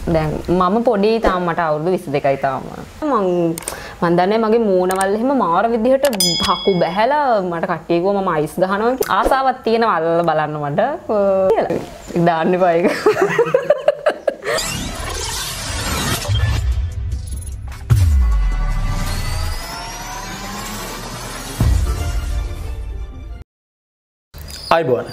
දැන් මම පොඩි තාම මට අවුරුදු 22යි තාම. මම දන්නේ මගේ මූණවල එහෙම මාර විදිහට හකු බැහැලා මට කට්ටිය කිව්වා මම අයිස් ගහනවා කියලා. ආසාවක් තියෙනවා අල්ලලා බලන්න මට කියලා. දාන්න එපා ඒක. අයිබෝන්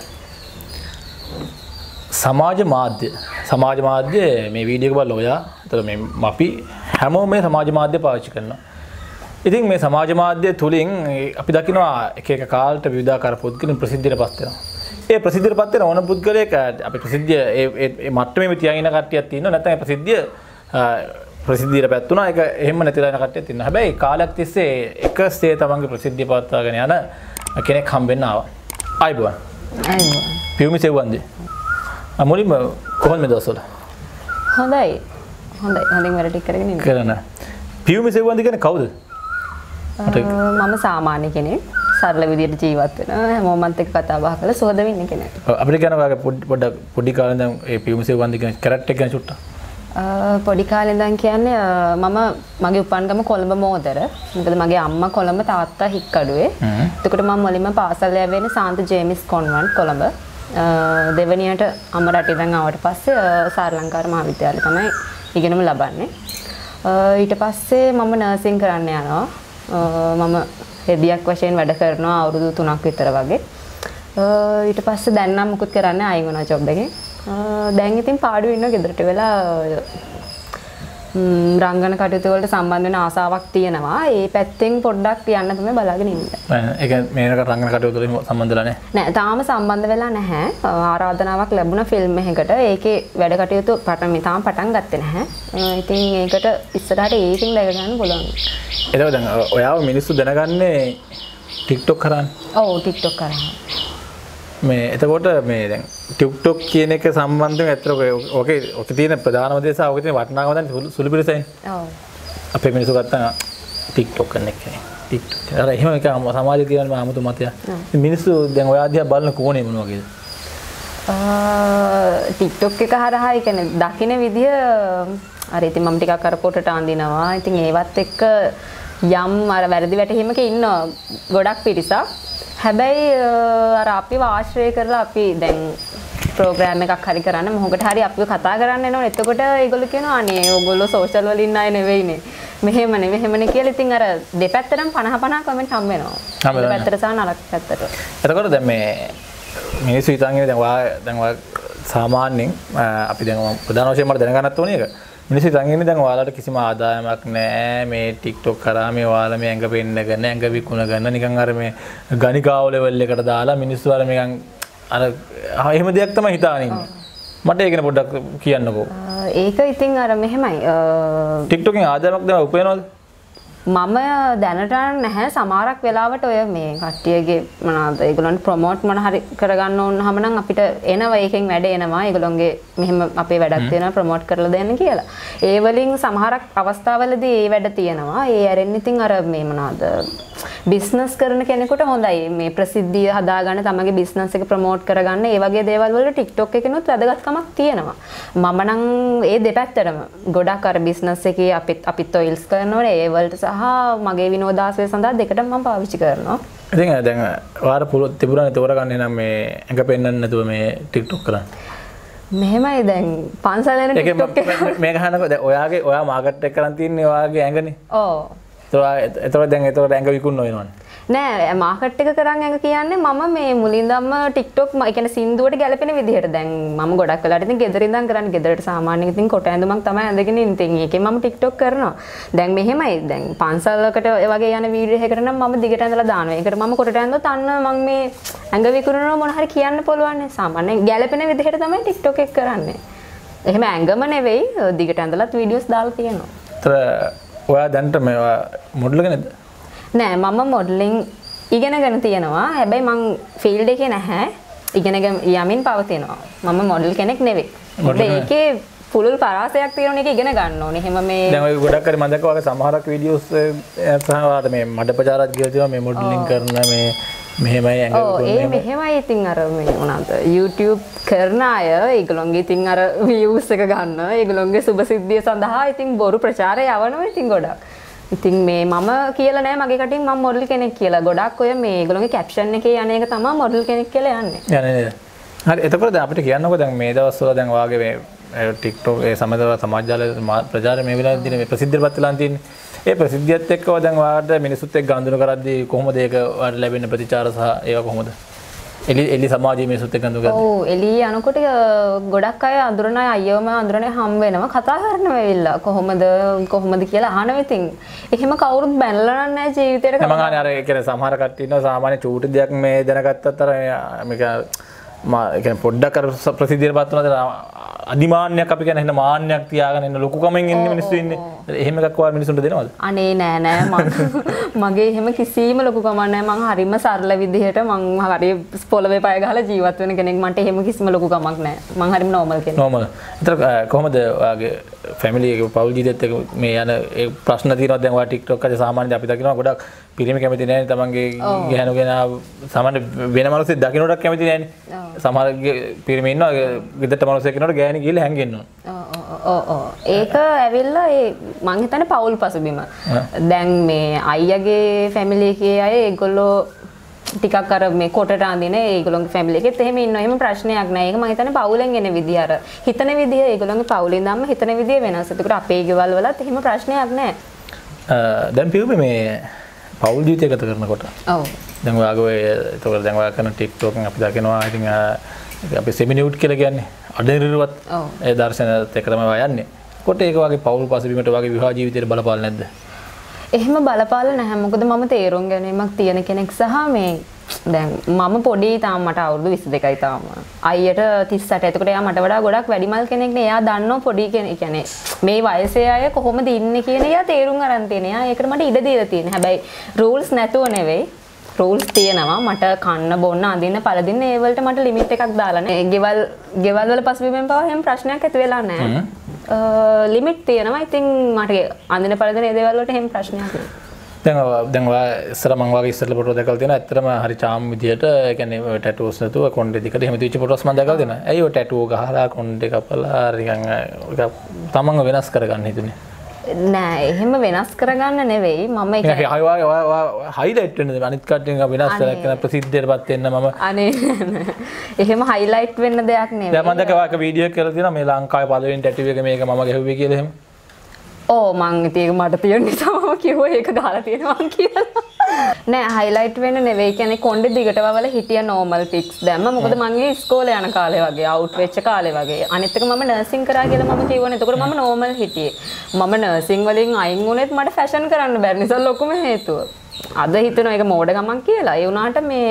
සමාජ මාධ්‍ය මේ වීඩියෝ එක බලලා ඔයා එතන මේ අපි හැමෝම මේ සමාජ මාධ්‍ය පාවිච්චි කරනවා. ඉතින් මේ සමාජ මාධ්‍ය තුලින් අපි දකිනවා එක එක කාලට විවිධාකාර පුද්ගලයන් ප්‍රසිද්ධියටපත් වෙනවා. ඒ ප්‍රසිද්ධියටපත් වෙන ඕන පුද්ගලයෙක් අපි ප්‍රසිද්ධිය ඒ මට්ටමේ තියාගෙන කට්ටියක් තියෙනවා. නැත්නම් ප්‍රසිද්ධියට පැත්තුණා. ඒක එහෙම නැතිලා යන කට්ටියක් තියෙනවා. හැබැයි කාලයක් තිස්සේ එකසේ තමන්ගේ ප්‍රසිද්ධිය පවත්වාගෙන යන කෙනෙක් හම්බෙන්න ආවා. අයිබෝන්. අයිබෝන්. පියුමි සෙව්වන්දේ. මුලින්ම කොහොමද මේ දවස්වල? හොඳයි. හොඳින් වැඩ ටික කරගෙන ඉන්න. කරන. පියුමි සෙව්වන්දේ කියන්නේ කවුද? මම සාමාන්‍ය කෙනෙක්. සරල විදියට ජීවත් වෙන හැමෝමත් එක්ක කතා බහ කරලා සුවද වෙන්න කෙනෙක්. අපිට කියන ඔයාගේ පොඩි කාලේ ඉඳන් මේ පියුමි සෙව්වන්දේ කියන කැරක්ටර් එක ගැන චුට්ටක්. පොඩි කාලේ ඉඳන් කියන්නේ මම මගේ උපන්ගම කොළඹ මෝදර. මොකද මගේ අම්මා කොළඹ තාත්තා හික්කඩුවේ. එතකොට මම මුලින්ම පාසල් යවෙන්නේ සාන්ත ජේමිස් කොන්වන්ට් කොළඹ. දෙවනියට අම්ම රට ඉඳන් ආවට පස්සේ සාරලංකාර මහාවිද්‍යාලය තමයි ඉගෙනම ලබන්නේ. ඊට පස්සේ මම නර්සින් කරන්න යනවා. මම හෙදියක් වශයෙන් වැඩ කරනවා අවුරුදු 3ක් විතර වගේ. ඊට පස්සේ දැන් නම් මුකුත් කරන්නේ අයින් වුණා ජොබ් එකෙන්. දැන් ඉතින් පාඩුවේ ඉන්නවා ගෙදරට වෙලා රංගන කටයුතු වලට සම්බන්ධ වෙන ආසාවක් තියෙනවා. ඒ පැත්තෙන් පොඩ්ඩක් යන්න තමයි බලාගෙන ඉන්නේ. ඒ කියන්නේ මේනක රංගන කටයුතු වලින් සම්බන්ධ වෙලා නැහැ. නෑ තාම සම්බන්ධ වෙලා නැහැ. ආරාධනාවක් ලැබුණා ෆිල්ම් එකකට. ඒකේ වැඩ කටයුතු තාම පටන් ගත්තේ නැහැ. ඉතින් ඒකට ඉස්සරහට ඒකින් දැක ගන්න පුළුවන්. එතකොට දැන් ඔයාව මිනිස්සු දැනගන්නේ TikTok කරන්නේ. ඔව් TikTok කරා. මේ එතකොට මේ දැන් TikTok කියන එක සම්බන්ධව ඇත්තට ඔකේ තියෙන ප්‍රධානම දේ සහ ඔකේ තියෙන වටිනාකම දැන් සුළු පිළිසෙන්. ඔව්. අපේ මිනිස්සු ගත්තා TikTok කරන එක. TikTok. අර එහෙම එක සමාජයේ තියෙන ආමුතු මතය. මිනිස්සු දැන් ඔයා දිහා බලන කෝණේ මොන වගේද? TikTok එක හරහා කියන්නේ දකින්න විදිය අර ඉතින් මම ටිකක් අර පොටට අඳිනවා. ඉතින් ඒවත් එක්ක යම් අර වැරදි වැටහීමක ඉන්න ගොඩක් පිරිසක්. හැබැයි අර අපිව ආශ්‍රය කරලා අපි දැන් ප්‍රෝග්‍රෑම් එකක් හරි කරන්න මොහොකට හරි අපිව කතා කරන්න එනවා. එතකොට ඒගොල්ලෝ කියනවා අනේ ඕගොල්ලෝ සෝෂල් වල ඉන්න අය නෙවෙයිනේ. මෙහෙමනේ කියලා ඉතින් අර දෙපැත්තටම 50 කමෙන්ට් හම් වෙනවා. දෙපැත්තට සහ නරක පැත්තට. එතකොට දැන් මේ මිනිස්සු හිතන්නේ දැන් ඔයා සාමාන්‍යයෙන් අපි දැන් ප්‍රධාන වශයෙන් මට දැනගන්නත් ඕනේ ඒක. මිනිස්සු හිතන්නේ දැන් ඔයාලට කිසිම ආදායමක් නැහැ මේ TikTok කරා මේ ඔයාලා මේ ඇඟ පෙන්නගෙන ඇඟ විකුණගෙන නිකන් අර මේ ගණිකාව ලෙවල් එකට දාලා මිනිස්සු අර නිකන් අර එහෙම දෙයක් තමයි හිතාගෙන ඉන්නේ. මට ඒක ගැන පොඩ්ඩක් කියන්නකෝ. ඒක ඉතින් අර මෙහෙමයි. TikTok එකෙන් ආදායමක් දැන් උපයනවද? මම දැනට නැහැ සමහරක් වෙලාවට ඔය මේ කට්ටියගේ මොනවාද ඒගොල්ලන්ට ප්‍රොමෝට් මොන හරි කරගන්න ඕනහම නම් අපිට එනවා ඒකෙන් වැඩ එනවා ඒගොල්ලන්ගේ මෙහෙම අපේ වැඩක් තියෙනවා ප්‍රොමෝට් කරලා දෙන්න කියලා. ඒ වලින් සමහරක් අවස්ථාවලදී ඒ වැඩ තියෙනවා. ඒ ඇරෙන්න ඉතින් අර මේ මොනවාද බිස්නස් කරන කෙනෙකුට හොඳයි මේ ප්‍රසිද්ධිය හදාගන්න තමගේ බිස්නස් එක ප්‍රොමෝට් කරගන්න ඒ වගේ දේවල් වල TikTok එකේනොත් වැදගත්කමක් තියෙනවා. මම නම් ඒ දෙපැත්තටම ගොඩක් අර බිස්නස් එකේ අපිත් ඔයිල්ස් කරනවනේ ඒ වලට සහ මගේ විනෝදාසය සඳහා දෙකටම මම පාවිච්චි කරනවා. ඉතින් දැන් වාර පුළුවන් තිබුණානේ තෝරගන්නේ නම් මේ ඇඟ පෙන්නන්න නැතුව මේ TikTok කරන්න. මෙහෙමයි දැන් පන්සල් යන TikTok එක මේක අහනකො දැන් ඔයා මාකට් එක කරන් තියන්නේ ඔයාගේ ඇඟනේ. ඔව්. එතකොට ඇඟ විකුණන වෙනවනේ. නෑ මාකට් එක කරන් ඇඟ කියන්නේ මම මේ මුලින්දම TikTok ඒ කියන්නේ සින්දුවට ගැලපෙන විදිහට දැන් මම ගොඩක් වෙලාට ඉතින් ගෙදර ඉඳන් කරන්නේ ගෙදරට සාමාන්‍යයෙන් ඉතින් කොට ඇඳුමක් තමයි ඇඳගෙන ඉන්නේ. ඉතින් ඒකෙන් මම TikTok කරනවා. දැන් මෙහෙමයි දැන් පන්සලකට ඒ වගේ යන වීඩියෝ එකකට නම් මම දිගට ඇඳලා දානවා. ඒකට මම කොට ඇඳුවත් අන්න මම මේ ඇඟ විකුණනවා මොන හරි කියන්න පුළුවන් නේ. සාමාන්‍යයෙන් ගැලපෙන විදිහට තමයි TikTok එක කරන්නේ. එහෙම ඇඟම නෙවෙයි දිගට ඇඳලත් වීඩියෝස් දාලා තියෙනවා. ඔයා දැන්ට මේ මොඩල් එකද? නෑ මම මොඩලින් ඉගෙනගෙන තියෙනවා. හැබැයි මං ෆීල්ඩ් එකේ නැහැ. ඉගෙනගෙන යමින් පවතිනවා. මම මොඩල් කෙනෙක් නෙවෙයි. ඒකේ පුළුල් පරාසයක් තියෙන එක ඉගෙන ගන්න ඕනේ. එහෙම මේ දැන් ඔය ගොඩක් හරි මම දැක්කා වගේ සමහරක් වීඩියෝස් සහ මේ මඩ ප්‍රචාරات කියලා තියෙනවා මේ මොඩලින් කරන මේ මෙහෙමයි ඒ මෙහෙමයි ඉතින් අර මේ මොනවාද YouTube කරන අය ඒගොල්ලෝගේ ඉතින් අර views එක ගන්න ඒගොල්ලෝගේ සුබසිද්ධිය සඳහා ඉතින් බොරු ප්‍රචාරය යවනවා ඉතින් ගොඩක්. ඉතින් මේ මම කියලා නෑ මගේ කටින් මම මොඩල් කෙනෙක් කියලා. ගොඩක් ඔය මේ ඒගොල්ලෝගේ caption එකේ යන එක තමයි මොඩල් කෙනෙක් කියලා යන්නේ. යන්නේ නේද? හරි එතකොට දැන් අපිට කියන්නකෝ දැන් මේ දවස්වල දැන් වාගේ මේ TikTok ඒ සමාජ ජාල ප්‍රචාරය මේ වෙලාවේදී මේ ප්‍රසිද්ධියටපත් වෙලා තියෙන්නේ. ඒ ප්‍රසිද්ධියත් එක්කව දැන් වාට මිනිසුත් එක්ක ගනුදෙනු කරද්දී කොහොමද ඒක වාට ලැබෙන ප්‍රතිචාර සහ ඒවා කොහොමද? එලි සමාජයේ මිනිසුත් එක්ක ගනුදෙනු කරද්දී. ඔව් එලි යනකොට ගොඩක් අය අඳුරන අය අයියවම අඳුරනේ හම් වෙනවා කතා කරනවා වෙවිලා කොහොමද කියලා අහනවා ඉතින්. එහෙම කවුරුත් බැනලා නැහැ ජීවිතේට. මම අර ඒ කියන්නේ සමහර කට්ටිය ඉන්නවා සාමාන්‍ය චූටි දෙයක් මේ දැනගත්තත් අර මේක පොඩ්ඩක් අර ප්‍රසිද්ධියටපත් වුණාද අදිමාන්නයක් අපි කියන එහෙනම් මාන්නයක් තියාගෙන ඉන්න ලොකු කමෙන් ඉන්න මිනිස්සු ඉන්නේ. එහෙම එකක් ඔයාලා මිනිස්සුන්ට දෙනවද? අනේ නෑ මගේ එහෙම කිසිම ලොකු කමක් නෑ. මං හරිම සරල විදිහට මං හරි පොළවේ පය ගහලා ජීවත් වෙන කෙනෙක්. මන්ට එහෙම කිසිම ලොකු කමක් නෑ. මං හරිම නෝමල් කෙනෙක්. නෝමල්. ඒතර කොහොමද ඔයාගේ ෆැමිලි එක පවුල් ජීවිතයත් එක්ක මේ යන ඒ ප්‍රශ්න තියෙනවා දැන් ඔයා TikTok එකේ සාමාන්‍යයෙන් අපි දකිනවා ගොඩක් පිරිමි කැමති නැහැ තමන්ගේ ගැහණු කෙනා සාමාන්‍ය වෙන මිනිස්සු දකින්නට කැමති නැහැනේ. සමහර පිරිමි ඉන්නවා ගෙදරට මිනිස්සු කෙනාට ගෑණි ගිහලා හැංගෙන්න ඕන. ඒක ඇවිල්ලා ඒ මං හිතන්නේ පවුල් පසුබිම. දැන් මේ අයියාගේ ෆැමිලි එකේ අය ඒගොල්ලෝ ටිකක් අර මේ කොටට අඳින ඒගොල්ලෝගේ ෆැමිලි එකෙත් එහෙම ඉන්නවා. එහෙම ප්‍රශ්නයක් නෑ. ඒක මම හිතන්නේ පවුලෙන් එන විදිය අර හිතන විදිය ඒගොල්ලෝගේ පවුලෙන් දැම්ම හිතන විදිය වෙනස්. ඒකට අපේ ගෙවල් වලත් එහෙම ප්‍රශ්නයක් නෑ. දැන් පියුමේ මේ පවුල් ජීවිතය ගත කරනකොට ඔව් දැන් ඔයාගේ ඒතකොට දැන් ඔයා කරන TikTok එකෙන් අපි දකිනවා ඉතින් අපි සෙමිනියුට් කියලා කියන්නේ අඩනිරුවත් ඒ දර්ශනයත් එක තමයි ඔයා යන්නේ. කොට ඒක වගේ පවුල් පසුබිමට වගේ විවාහ ජීවිතේට බලපාලා නැද්ද? එහෙම බලපාලා නැහැ. මොකද මම තේරුම් ගැනීමක් තියෙන කෙනෙක් සහ මේ දැන් මම පොඩි තාම මට අවුරුදු 22යි තාම. අයියට 38. එතකොට එයා මට වඩා ගොඩක් වැඩිමල් කෙනෙක් නේ. එයා දන්නව පොඩි කෙනෙක්. කියන්නේ මේ වයසේ අය කොහොමද ඉන්නේ කියන එයා තේරුම් අරන් තියෙන. එයා ඒකට මට ඉඩ දීලා තියෙන. හැබැයි රූල්ස් නැතුව නෙවෙයි. රූල්ස් තියෙනවා. මට කන්න බොන්න අඳින්න පළදින්න ඒ වලට මට ලිමිට් එකක් දාලා නැහැ. ගෙවල් වල පසුබිමෙන් පවා එහෙම ප්‍රශ්නයක් ඇති වෙලා නැහැ. ලිමිට් තියෙනවා. ඉතින් මට අඳින පළදින ඒ දේවල් වලට එහෙම ප්‍රශ්නයක් නැහැ. දැන් ඔයා ඉස්සර මම වගේ ඉස්සරල ෆොටෝ දැකලා තියෙනවා. ඇත්තටම හරි චාම් විදියට ඒ කියන්නේ ටැටූස් නැතුව කොණ්ඩේ දිකට එහෙම තියච්ච ෆොටෝස් මම දැකලා තියෙනවා. ඇයි ඔය ටැටූ ගහලා කොණ්ඩේ කපලා නිකන් තමන්ව වෙනස් කරගන්න හිතුනේ? නෑ එහෙම වෙනස් කරගන්න නෙවෙයි මම ඒක හයිලයිට් වෙන්නද අනිත් කට්ටියන් වෙනස් කරලා ප්‍රසිද්ධියටපත් වෙන්න මම අනේ එහෙම හයිලයිට් වෙන්න දෙයක් නෙවෙයි දැන් මම දැක්ක වීඩියෝ එක කරලා තියෙනවා මේ ලංකාවේ පළවෙනි ටැටු එක මේක මම ගැහුවේ කියලා එහෙම ඕ මං ඉතින් ඒක මට තියෙන නිසා මම කිව්වා ඒක ගහලා තියෙනවා කියලා නෑ හයිලයිට් වෙන්න නෙවෙයි කියන්නේ කොණ්ඩේ දිගට වවල හිටිය නෝමල් පික්ස් දැම්ම මොකද මං ඉස්කෝලේ යන කාලේ වගේ අවුට් වෙච්ච කාලේ වගේ අනිත් එක මම නර්සින් කරා කියලා මම කිව්වනේ එතකොට මම නෝමල් හිටියේ මම නර්සින් වලින් අයින් වුණෙත් මට ෆැෂන් කරන්න බැරි නිසා ලොකුම හේතුව අද හිතනවා ඒක මෝඩ ගමන් කියලා ඒ වුණාට මේ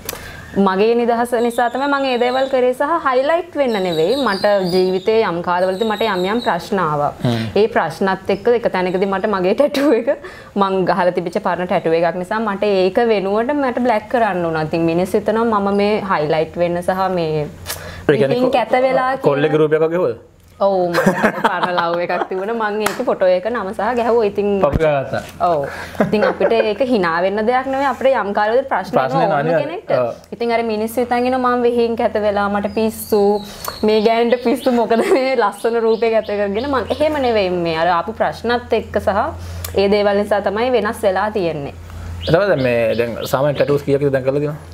මගේ නිදහස නිසා තමයි මම මේ දේවල් කරේ සහ හයිලයිට් වෙන්න නෙවෙයි මට ජීවිතේ යම් කාලවලදී මට යම් ප්‍රශ්න ආවා. ඒ ප්‍රශ්නත් එක්ක එක තැනකදී මට මගේ ටැටූ එක මං ගහලා තිබිච්ච පරණ ටැටූ එකක් නිසා මට ඒක වෙනුවට මට බ්ලැක් කරන්න උනා. ඉතින් මිනිස්සු හිතනවා මම මේ හයිලයිට් වෙන්න සහ මේ ඉතින් කැත වෙලා කොල්ලේ ගෲප් එකක් ගහුවද? ඔව් මට පරණ ලව් එකක් තිබුණා මං ඒකේ ෆොටෝ එක නම සහ ගැහුවා. ඉතින් පපුගාතා. ඔව්. ඉතින් අපිට ඒක hina වෙන්න දෙයක් නෙවෙයි අපිට යම් කාලෙකට ප්‍රශ්න ඕන කෙනෙක්ට. ඉතින් අර මිනිස්සු හිතන් ඉනවා මම වෙහින් කැත වෙලා මට පිස්සු මේ ගෑනට පිස්සු මොකද මේ ලස්සන රූපයක් ඇත කරගෙන මං එහෙම නෙවෙයි මේ අර ආපු ප්‍රශ්නත් එක්ක සහ ඒ දේවල් නිසා තමයි වෙනස් වෙලා තියෙන්නේ. එතකොට මේ දැන් සාමාන්‍ය ටැටූස් කීයක්ද දැන් කරලා තියෙනවා?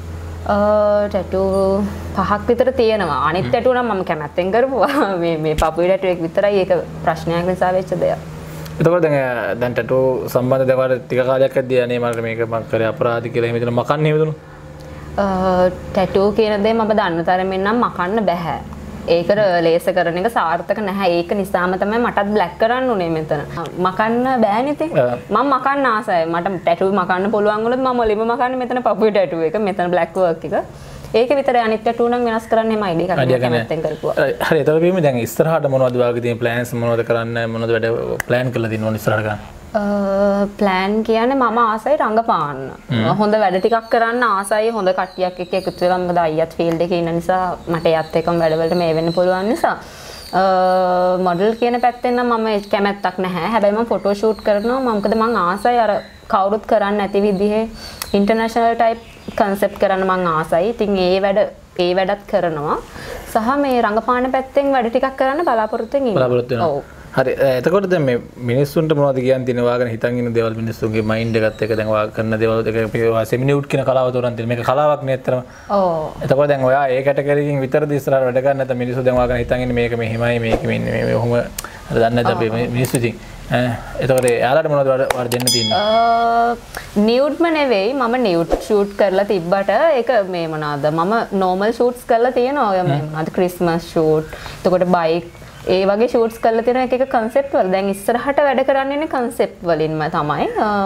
ටැටූ 5ක් විතර තියෙනවා. අනිත් ටැටූ නම් මම කැමැත්තෙන් කරපුවා. මේ පපුවේ ටැටූ එක විතරයි ඒක ප්‍රශ්නයක් නිසා වෙච්ච දෙයක්. එතකොට දැන් ටැටූ සම්බන්ධ දේවල් ටික කාලයක් ඇද්දී අනේ මට මේක මම කරේ අපරාධ කියලා එහෙම හිතන මකන්නේ හිතුණු. ටැටූ කියන දේ මම දන්න තරමින් නම් මකන්න බෑ. ඒක ලේස කරන එක සාර්ථක නැහැ. ඒක නිසාම තමයි මටත් බ්ලැක් කරන්න උනේ මෙතන. මකන්න බෑනේ ඉතින්. මම මකන්න ආසයි. මට ටැටූ මකන්න පුළුවන් වුණොත් මම ඔලිම මකන්නේ මෙතන පපුවේ ටැටූ එක. මෙතන බ්ලැක් වර්ක් එක. ඒක විතරයි අනිත් ටැටූ නම් වෙනස් කරන්න එහෙම අයිඩියා එකක් කැමැත්තෙන් කරපුවා. හරි එතකොට මේ දැන් ඉස්සරහට මොනවද වාගේ තියෙන ප්ලෑන්ස් මොනවද කරන්න මොනවද වැඩ ප්ලෑන් කරලා දිනවන ඉස්සරහට ගන්න? ප්ලෑන් කියන්නේ මම ආසයි රංගපාන්න. හොඳ වැඩ ටිකක් කරන්න ආසයි හොඳ කට්ටියක් එක්ක එකතු වෙලා මොකද අයියත් ෆීල්ඩ් එකේ ඉන්න නිසා මට එයත් එක්කම වැඩවලට මේ වෙන්න පුළුවන් නිසා මොඩල් කියන පැත්තෙන් නම් මම කැමැත්තක් නැහැ. හැබැයි මම ෆොටෝ ෂූට් කරනවා. මොකද මම ආසයි අර කවුරුත් කරන්නේ නැති විදිහේ ඉන්ටර්නැෂනල් ටයිප් කන්සෙප්ට් කරන්න මං ආසයි. ඉතින් ඒ වැඩත් කරනවා. සහ මේ රංගපාන පැත්තෙන් වැඩ ටිකක් කරන්න බලාපොරොත්තු වෙනවා. ඔව්. හරි එතකොට දැන් මේ මිනිස්සුන්ට මොනවද කියන්න තියෙන වාගෙන හිතන් ඉන්න දේවල් මිනිස්සුන්ගේ මයින්ඩ් එකත් එක දැන් ඔයා කරන දේවල් එක සෙමිනියුට් කියන කලාව තෝරන් තියෙන මේක කලාවක් නේ ඇත්තටම. ඔව්. එතකොට දැන් ඔයා ඒ කැටගරියකින් විතරද ඉස්සරහට වැඩ කරන්නේ නැත්නම් මිනිස්සු දැන් වාගෙන හිතන් ඉන්නේ මේක මෙහෙමයි මේක මෙන්න මේ ඔහොම අර දන්නේ නැද්ද අපි මිනිස්සු ඉතින් එතකොට එයාලට මොනවද වඩ දෙන්න තියෙන්නේ? නියුඩ්ම නෙවෙයි මම නියුඩ් ෂූට් කරලා තිබ්බට ඒක මේ මොනවාද මම නෝමල් ෂූට්ස් කරලා තියෙනවා ඔය මේ මොනවාද ක්‍රිස්මස් ෂූට් එතකොට බයික් ඒ වගේ ෂූට්ස් කරලා තියෙන එක කන්සෙප්ට් වල දැන් ඉස්සරහට වැඩ කරන්නේ කන්සෙප්ට් වලින්ම තමයි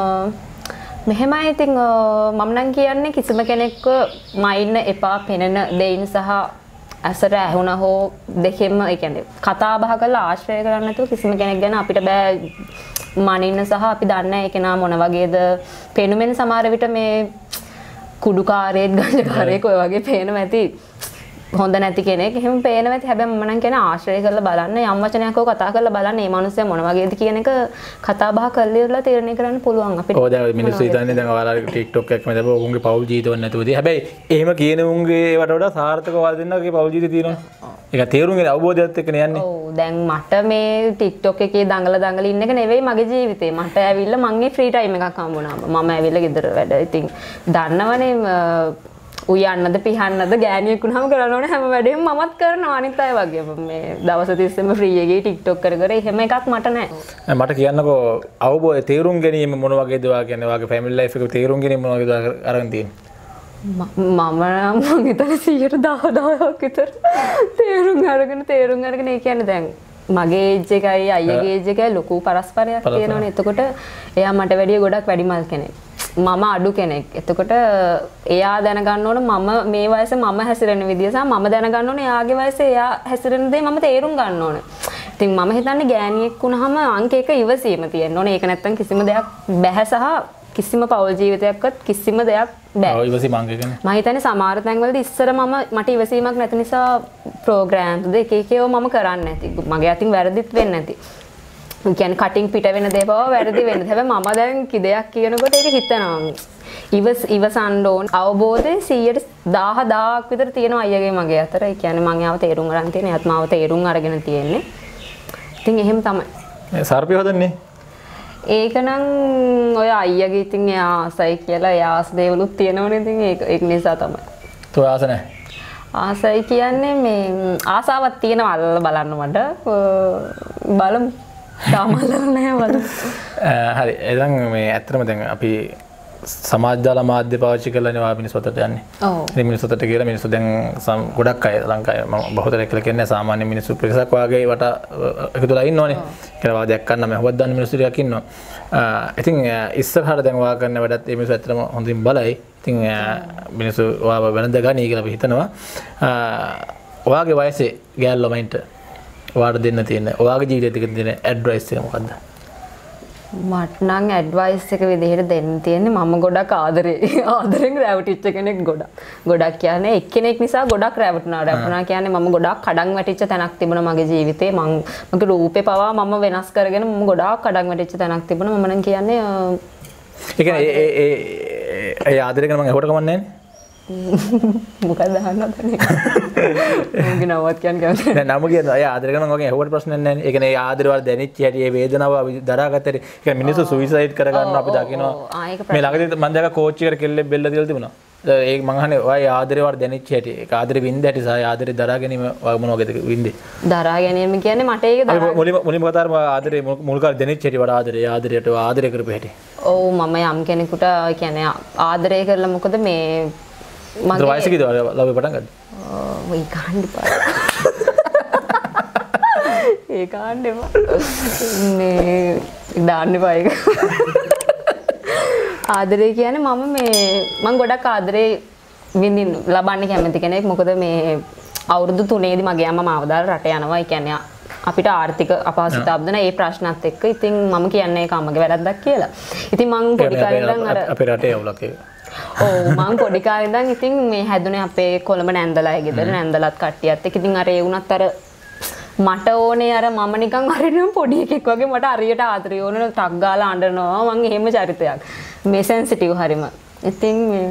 මෙහෙමයි ඉතින් මම නම් කියන්නේ කිසිම කෙනෙක්ව මයින්න එපා පෙනෙන දෙයින් සහ ඇසට ඇහුණ හෝ දෙකෙන්ම ඒ කියන්නේ කතා බහ කරලා ආශ්‍රය කරන්නේ නැතුව කිසිම කෙනෙක් ගැන අපිට බෑ මනින්න සහ අපි දන්නේ නැහැ ඒ කෙනා මොන වගේද පෙනුමෙන් සමහර විට මේ කුඩුකාරයෙක් ගංජකාරයෙක් ඔය වගේ පේනවා ඇති හොඳ නැති කෙනෙක් එහෙම පේනවා ඇති හැබැයි මම නම් කියන ආශ්‍රය කරලා බලන්න යම් වචනයක් හෝ කතා කරලා බලන්න මේ මිනිස්සයා මොන වගේද කියන එක කතා බහ කරලා ඉවරලා තීරණය කරන්න පුළුවන් අපිට. ඔය දැන් මිනිස්සු හිතන්නේ දැන් ඔයාලා TikTok එකක් මැද ඔවුන්ගේ පෞල් ජීවිතවල නැතුවදී. හැබැයි එහෙම කියන උන්ගේ ඒවට වඩා සාර්ථකව වල දෙන්නගේ පෞල් ජීවිතය තියෙනවා. ඒක තේරුම්ගෙන අවබෝධයත් එක්ක යන්නේ. ඔව් දැන් මට මේ TikTok එකේ දඟල ඉන්න එක නෙවෙයි මගේ ජීවිතේ. මට ඇවිල්ලා මගේ ෆ්‍රී ටයිම් එකක් හම්බුණා. මම ඇවිල්ලා ගෙදර වැඩ. ඉතින් දන්නවනේ උයන්නද පිහන්නද ගෑණියෙක් වුණාම කරන්න ඕනේ හැම වැඩේම මමත් කරනවා අනිත් අය වගේ මේ දවස් 30ෙම ෆ්‍රී එකේ TikTok කර එහෙම එකක් මට නැහැ. මට කියන්නකෝ අවබෝධය තේරුම් ගැනීම මොන වගේද ඔයා කියන්නේ ඔයාගේ ෆැමිලි ලයිෆ් එක තේරුම් ගැනීම මොන වගේද අරන් තියෙන්නේ? මම හිතන්නේ 110ක් විතර තේරුම් අරගෙන ඒ කියන්නේ දැන් මගේ ඒජ් එකයි අයියගේ ඒජ් එකයි ලොකු පරස්පරයක් තියෙනවනේ. එතකොට එයා මට වැඩිය ගොඩක් වැඩිමල් කෙනෙක්. මම අඩු කෙනෙක්. එතකොට එයා දැනගන්න ඕන මම මේ වයසේ මම හැසිරෙන විදිය සහ මම දැනගන්න ඕන එයාගේ වයසේ එයා හැසිරෙන දේ මම තේරුම් ගන්න ඕන. ඉතින් මම හිතන්නේ ගෑණියෙක් වුණාම අංක 1 ඉවසීම තියෙන්න ඕනේ. ඒක නැත්තම් කිසිම දෙයක් බැහැ සහ කිසිම පෞල් ජීවිතයක්වත් කිසිම දෙයක් බෑ. ඔය ඉවසීම අංක එකනේ. මම හිතන්නේ සමහර තැන්වලදී ඉස්සර මට ඉවසීමක් නැති නිසා ප්‍රෝග්‍රෑම්ස් දෙක එකේව මම කරන්නේ නැති. මගේ අතින් වැරදිත් වෙන්නේ නැති. කියන්නේ කටින් පිට වෙන දේ බව වැරදි වෙන්නේ. හැබැයි මම දැන් කිදයක් කියනකොට ඒක හිතනවා. ඉවසන්න ඕන අවබෝධය 100,000ක් විතර තියෙනවා අයියගේ මගේ අතර. ඒ කියන්නේ මම යාව තේරුම් අරන් තියෙන. එයාත් මාව තේරුම් අරගෙන තියෙන්නේ. ඉතින් එහෙම තමයි. මේ සර්පිය හදන්නේ. ඒක නම් ඔය අයියගේ ඉතින් එයා ආසයි කියලා එයා ආස දේවලුත් තියෙනවනේ. ඉතින් ඒක නිසා තමයි. තෝ ආස නැහැ. ආසයි කියන්නේ මේ ආසාවක් තියෙනවා අල්ලලා බලන්න මට. බලමු. තාමල්ලා නැහැ බලමු. හරි. එතන මේ ඇත්තටම දැන් අපි සමාජ දාල මාධ්‍ය පාවිච්චි කරලානේ වා මිනිස්සුන්ට යන්නේ. ඔව්. ඉතින් මිනිස්සුන්ට කියලා මිනිස්සු දැන් ගොඩක් අය ලංකාවේ මම බහුතරයක් කියලා කියන්නේ සාමාන්‍ය මිනිස්සු පිරිසක් වාගේ වට එකතුලා ඉන්නෝනේ. කියලා වා දැක්කන්න මම හොවත් දාන්න මිනිස්සු ටිකක් ඉන්නවා. ඉතින් ඉස්සරහට දැන් වා කරන වැඩත් මේ මිනිස්සු ඇත්තටම හොඳින් බලයි. ඉතින් මිනිස්සු වාව වෙනද ගනී කියලා අපි හිතනවා. ඔයාගේ වයසේ ගෑල් ළමයින්ට ඔයාට දෙන්න තියෙන ඔයාගේ ජීවිතේට දෙන ඇඩ්වයිස් එක මොකද්ද? මට නම් ඇඩ්වයිස් එක විදිහට දෙන්න තියෙන්නේ මම ගොඩක් ආදරෙන් රැවටිච්ච කෙනෙක් ගොඩක් කියන්නේ එක්කෙනෙක් නිසා ගොඩක් රැවටුණා කියන්නේ මම ගොඩක් කඩන් වැටිච්ච තැනක් තිබුණා මගේ ජීවිතේ මගේ රූපේ පවා මම වෙනස් කරගෙන මම ගොඩක් කඩන් වැටිච්ච තැනක් තිබුණා මම නම් කියන්නේ ඒ කියන්නේ ඒ ආදරේ කරන මම එහුවට කමන්නේ නැහැ මොකක්ද අහන්නද මගේ නමවත් කියන්නේ නෑ නම කියනවා අය ආදරේ කරනවා වගේ එහුවට ප්‍රශ්නයක් නැහැ නේ ඒ කියන්නේ ආදරේ වල දැනෙච්ච හැටි ඒ වේදනාව අපි දරාගත්ත හැටි ඒ කියන්නේ මිනිස්සු සුයිසයිඩ් කරගන්න අපි දකිනවා මේ ළඟදී මම දැක්ක කෝච් එකට කෙල්ලෙක් බෙල්ල තියලා තිබුණා ඒක මං අහන්නේ ඔය ආදරේ වල දැනෙච්ච හැටි ඒක ආදරේ වින්ද හැටි සහ ආදරේ දරා ගැනීම මොන වගේද වින්දේ දරා ගැනීම කියන්නේ මට ඒක දරා මුලින්ම කතාවම ආදරේ මුල් කාලේ දැනෙච්ච හැටි වඩා ආදරයට ආදරය කරපු හැටි ඔව් මම යම් කෙනෙකුට කියන්නේ ආදරය කරලා මොකද මේ මගේ වයස කීයද ලව්වේ පටන් ගත්තේ? ඔය කාණ්ඩ පාර. ඒ කාණ්ඩේ මේ දාන්න එපා ඒක. ආදරේ කියන්නේ මම ගොඩක් ආදරේ විඳින්න ලබන්න කැමති කෙනෙක්. මොකද මේ අවුරුදු 3ේදී මගේ අම්මා මාව දාලා රට යනවා. ඒ කියන්නේ අපිට ආර්ථික අපහසුතාවක් දෙන ඒ ප්‍රශ්නත් එක්ක ඉතින් මම කියන්නේ ඒක අම්මගේ වැරද්දක් කියලා. ඉතින් මම පොඩි කාලේ ඉඳන් අර අපේ රටේ අවුලක් ඒක. ඔව් මම පොඩි කාලේ ඉඳන් ඉතින් මේ හැදුනේ අපේ කොළඹ නැන්දලා ගෙදර නැන්දලත් කට්ටියත් එක්ක ඉතින් අර ඒ වුණත් අර මට ඕනේ අර මම නිකන් හරිනම් පොඩි එකෙක් වගේ මට හරියට ආදරේ ඕනේ ටක් ගාලා අඬනවා මම එහෙම චරිතයක් මේ සෙන්සිටිව් හරිම ඉතින්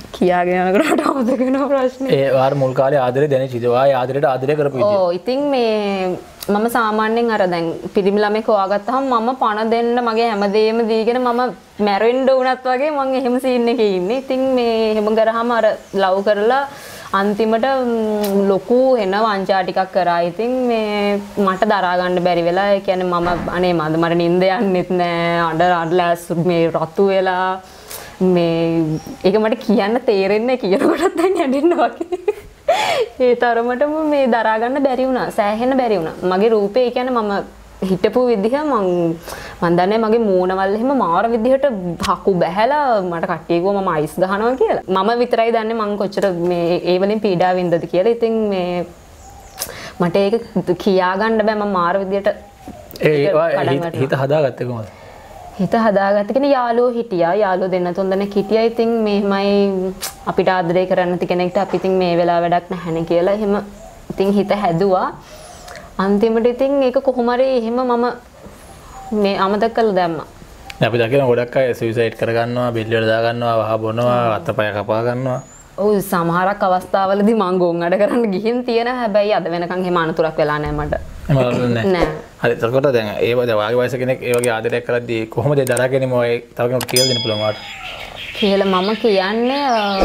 කියාගෙන යනකොට අමතක වෙන ප්‍රශ්නේ. ඒ වාර මුල් කාලේ ආදරේ දැනෙච්ච ඉතින් ඔයා ආදරේට ආදරය කරපු විදිය. ඔව් ඉතින් මේ මම සාමාන්‍යයෙන් අර දැන් පිරිමි ළමෙක් හොයාගත්තාම මම පණ දෙන්න මගේ හැමදේම දීගෙන මම මැරෙන්න උනත් වගේ මම එහෙම සීන් එකේ ඉන්නේ. ඉතින් මේ එහෙම කරාම අර ලව් කරලා අන්තිමට ලොකු එන වංචා ටිකක් කරා. ඉතින් මේ මට දරා ගන්න බැරි වෙලා ඒ කියන්නේ මම අනේ මට නිින්ද යන්නෙත් නෑ. අඬලා මේ රතු වෙලා මේ ඒක මට කියන්න තේරෙන්නේ කියනකොටත් දැන් ඇඬෙන්න වගේ. ඒ තරමටම මේ දරා ගන්න බැරි වුණා. සෑහෙන්න බැරි වුණා. මගේ රූපේ ඒ කියන්නේ මම හිටපු විදිහ මම දන්නේ මගේ මූණවල් එහෙම මාර විදිහට හකු බැහැලා මට කට්ටිය ගිහුවා මම අයිස් ගහනවා කියලා. මම විතරයි දන්නේ මම කොච්චර මේ ඒ වලින් පීඩා වින්දද කියලා. ඉතින් මේ මට ඒක කියා ගන්න බෑ මම මාර විදිහට හිත හදාගත්තේ කොහොමද? හිත හදාගත්ත කෙනෙක් යාළුවෝ හිටියා. යාළුවෝ දෙන්න තුන් දෙනෙක් හිටියා. ඉතින් මෙහෙමයි අපිට ආදරය කරන්න නැති කෙනෙක්ට අපි ඉතින් මේ වෙලාව වැඩක් නැහැනේ කියලා එහෙම ඉතින් හිත හැදුවා. අන්තිමට ඉතින් ඒක කොහොම හරි එහෙම මම මේ අමතක කළා දැම්මා. අපි දකින ගොඩක් අය සුයිසයිඩ් කරගන්නවා, බෙල්ල වල දා ගන්නවා, වහ බොනවා, අතපය කපා ගන්නවා. ඔව් සමහරක් අවස්ථාවලදී මං ගොන් අඩ කරන්න ගිහින් තියෙන හැබැයි අද වෙනකන් එහෙම අනතුරක් වෙලා නැහැ මට. නෑ. හරි එතකොට දැන් ඒ වගේ වාගේ වයස කෙනෙක් ඒ වගේ ආදරයක් කරද්දී කොහොමද දරාගෙනම ඔය තව කෙනෙකුට කියලා දෙන්න පුළුවන් වාට? කියලා මම කියන්නේ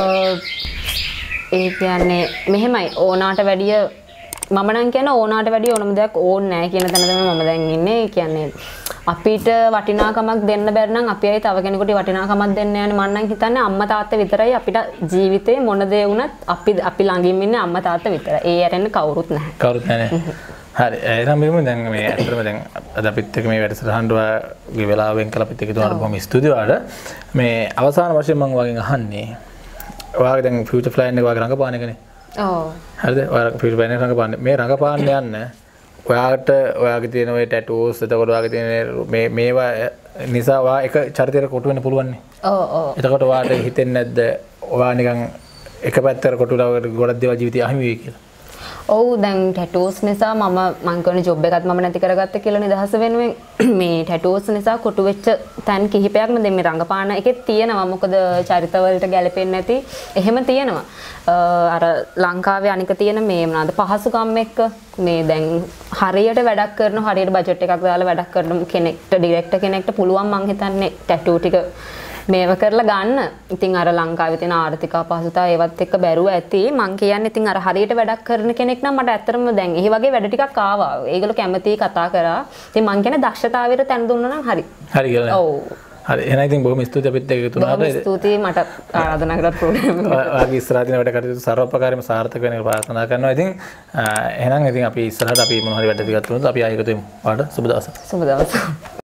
ඒ කියන්නේ මෙහෙමයි ඕනාට වැඩිය මම නම් කියන ඕනාට වැඩිය ඕනම දෙයක් ඕනේ නැහැ කියන තැන තමයි මම දැන් ඉන්නේ. ඒ කියන්නේ අපිට වටිනාකමක් දෙන්න බැරි නම් අපි අය තව කෙනෙකුට වටිනාකමක් දෙන්න යන්නේ මම නම් හිතන්නේ අම්මා තාත්තා විතරයි අපිට ජීවිතේ මොන දේ වුණත් අපි ළඟින් ඉන්නේ අම්මා තාත්තා විතරයි. ඒ ඇරෙන්න කවුරුත් නැහැ. කවුරුත් නැහැ. හරි එහෙනම් මෙහෙම දැන් මේ ඇත්තටම දැන් අද අපිත් එක්ක මේ වැඩසටහනට ගේ වෙලාවෙන් කළ අපිත් එක්ක තුනට බොහොම ස්තුතියි ඔයාලට. මේ අවසාන වශයෙන් මම ඔයාගෙන් අහන්නේ ඔයාගේ දැන් ෆියුචර් ප්ලෑන් එක ඔයාගේ රංගපාන එකනේ. ඔව්. හරිද? ඔයාලා ෆියුචර් ප්ලෑන් එක රංගපාන මේ රංගපාන්න යන්න ඔයාට ඔයාගේ තියෙන ඔය ටැටූස් එතකොට ඔයාගේ තියෙන මේවා නිසා ඔයා එක චරිතයකට කොටු වෙන්න පුළුවන් නේ. ඔව් ඔව්. එතකොට ඔයාට හිතෙන්නේ නැද්ද ඔයා නිකන් එක පැත්තකට කොටුලා ගොඩක් දේවල් ජීවිතය අහිමි වෙයි කියලා? ඔව් දැන් ටැටූස් නිසා මම කරන ජොබ් එකත් මම නැති කරගත්ත කියලා නිදහස වෙනුවෙන් මේ ටැටූස් නිසා කොටු වෙච්ච තැන් කිහිපයක්ම දැන් මේ රංගපාන එකේ තියෙනවා. මොකද චරිතවලට ගැලපෙන්නේ නැති එහෙම තියෙනවා. අර ලංකාවේ අනික තියෙන මේ මොනවාද පහසුකම් එක්ක මේ දැන් හරියට වැඩක් කරන හරියට බජට් එකක් දාලා වැඩක් කරන කෙනෙක්ට ඩිරෙක්ටර් කෙනෙක්ට පුළුවන් මං හිතන්නේ ටැටූ ටික මේව කරලා ගන්න. ඉතින් අර ලංකාවේ තියෙන ආර්ථික අපහසුතාව ඒවත් එක්ක බැරුව ඇති. මං කියන්නේ ඉතින් අර හරියට වැඩක් කරන කෙනෙක් නම් මට ඇත්තටම දැන් ඒ වගේ වැඩ ටිකක් ආවා. ඒගොල්ලෝ කැමතියි කතා කරා. ඉතින් මං කියන්නේ දක්ෂතාවයට තැන දුන්නා නම් හරි. හරි කියලා. ඔව්. හරි එහෙනම් ඉතින් බොහොම ස්තුතියි අපිත් එක්ක තුනට. බොහොම ස්තුතියි මට ආරාධනා කරත් ප්‍රෝග්‍රෑම් එකට. ඔයාගේ ඉස්සරහ දින වැඩ කටයුතු සර්වපකාරීව සාර්ථක වෙන්න ප්‍රාර්ථනා කරනවා. ඉතින් එහෙනම් ඉතින් අපි ඉස්සරහට අපි මොන හරි වැඩ ටිකක් තුනත් අපි ආයෙ එකතු වෙමු. ඔයාලට සුබ දවසක්. සුබ දවසක්.